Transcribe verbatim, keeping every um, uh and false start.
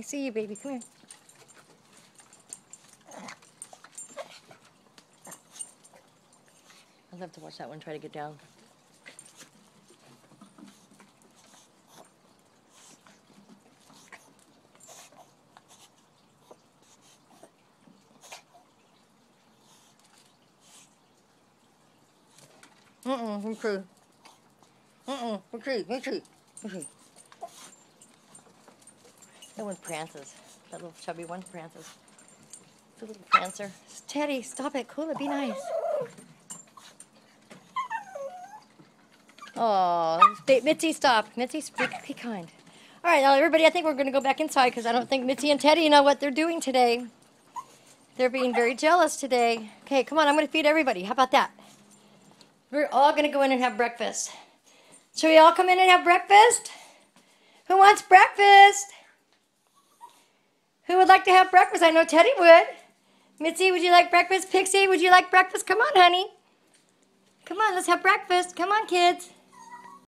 I see you, baby. Come here. I'd love to watch that one try to get down. Mm-mm, McCree. Mm-mm, McCree, McCree, McCree. That one prances. That little chubby one prances. The little prancer. Teddy, stop it. Cool it. Be nice. Oh, Mitzi, stop. Mitzi, be, be kind. All right, now everybody, I think we're going to go back inside because I don't think Mitzi and Teddy know what they're doing today. They're being very jealous today. Okay, come on. I'm going to feed everybody. How about that? We're all going to go in and have breakfast. Shall we all come in and have breakfast? Who wants breakfast? Who would like to have breakfast? I know Teddy would. Mitzi, would you like breakfast? Pixie, would you like breakfast? Come on, honey. Come on, let's have breakfast. Come on, kids.